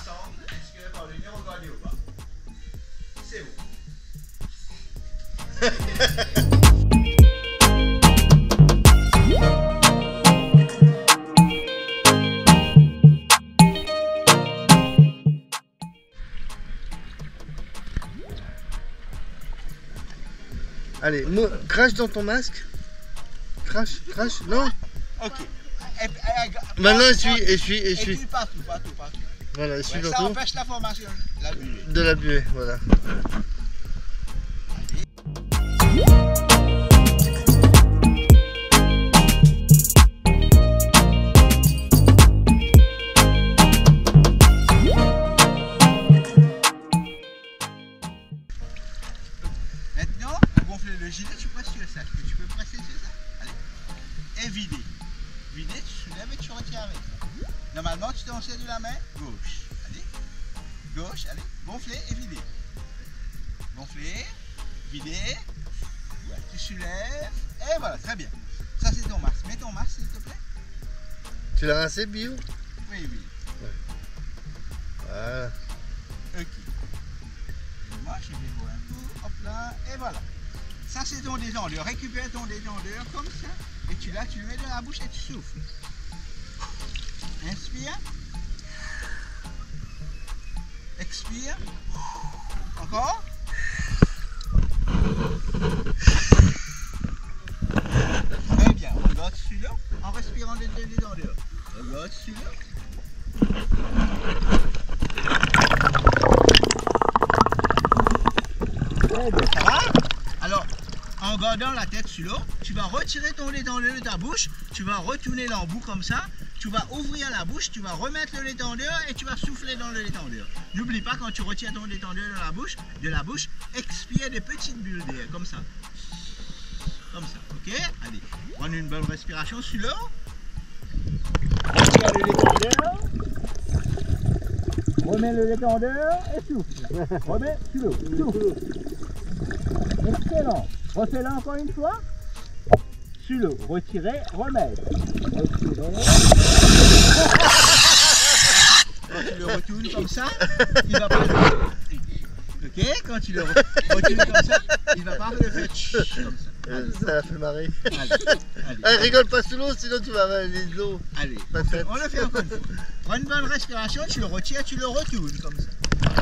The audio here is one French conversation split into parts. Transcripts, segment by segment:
descendre, inspirez par le nez, regardez au bas. C'est bon. Allez, crache dans ton masque. Crache, non. Ok. Maintenant, essuie. Essuie partout. Voilà, essuie Ouais, ça partout. empêche la formation de la buée. De la buée, voilà. Maintenant, pour gonfler le gilet, tu presses sur le sac. Tu peux presser sur ça. Allez. Et vider. Vider, tu soulèves et tu retires avec ça. Normalement, tu t'en sers de la main gauche. Allez. Gauche, allez. Gonfler et vider. Gonfler, vider. Voilà, tu soulèves. Et voilà, très bien. Ça, c'est ton masque. Mets ton masque, s'il te plaît. Tu l'as rincé, Bio? Oui. Voilà. Ok. Et moi, je vais voir un coup. Hop là. Et voilà. Ça, c'est ton détendeur. Récupère ton détendeur comme ça. Et tu le mets dans la bouche et tu souffles. Inspire. Expire. Encore. Très bien. Regarde celui-là en respirant le détendeur. Regarde celui-là. Très bien. Ça va? Alors, en gardant la tête sur l'eau, tu vas retirer ton détendeur de ta bouche, tu vas retourner l'embout comme ça, tu vas ouvrir la bouche, tu vas remettre le détendeur et tu vas souffler dans le détendeur. N'oublie pas, quand tu retires ton détendeur de la bouche, expire des petites bulles d'air, comme ça. Comme ça, ok? Allez, prends une bonne respiration sur l'eau. Retire le détendeur. Remets le détendeur et souffle. Remets sur l'eau, souffle. Excellent. Refais-le encore une fois. Sur l'eau, retirer, remettre. Retirer. Quand tu le retournes comme ça, il va pas le... Ok, quand tu le retournes comme ça, il va pas le faire comme ça. Allez. Ça a fait marrer. Allez. Rigole pas sous l'eau, sinon tu vas avaler de l'eau. Allez, on le fait encore une fois. Prends une bonne respiration, tu le retires, tu le retournes comme ça.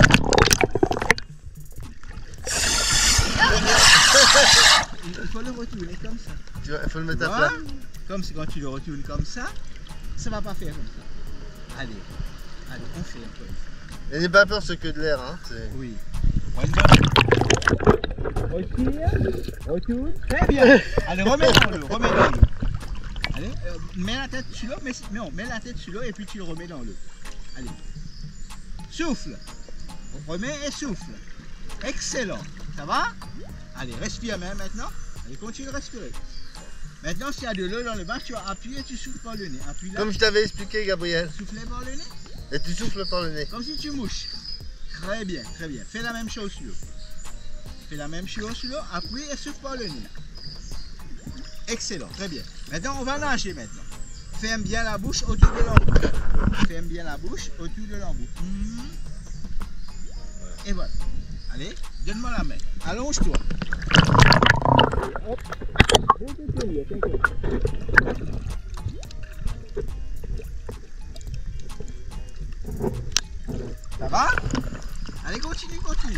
Il faut le retourner comme ça. Il faut le mettre à Voilà. plat. Comme c'est quand tu le retournes comme ça va pas faire comme ça. Allez, on fait encore une fois. Et n'aie pas peur, c'est que de l'air. Hein. Oui. Retire, retourne. Très bien. Allez, remets dans l'eau, Allez, mets la tête sur l'eau, mets la tête sur l'eau et puis tu le remets dans l'eau. Allez. Souffle. Remets et souffle. Excellent. Ça va? Allez, respire même maintenant. Allez, continue de respirer. Maintenant, s'il y a de l'eau dans le bain, tu vas appuyer et tu souffles par le nez. Appuie là. Comme je t'avais expliqué, Gabriel. Souffler par le nez. Et tu souffles par le nez. Comme si tu mouches. Très bien, très bien. Fais la même chose sur l'eau. Fais la même chose sur l'eau. Appuie et souffle par le nez. Excellent, très bien. Maintenant, on va nager maintenant. Ferme bien la bouche autour de l'embout. Ferme bien la bouche autour de l'embout. Et voilà. Allez, donne-moi la main. Allonge-toi. Hop. Ça va? Allez, continue.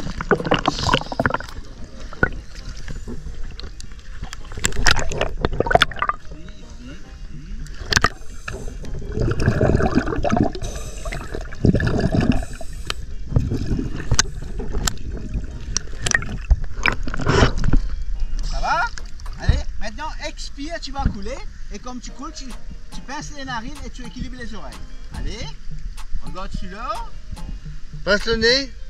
Ça va? Allez, maintenant expire, tu vas couler. Et comme tu coules, tu pinces les narines et tu équilibres les oreilles. Allez, regarde celui-là. Passe le nez.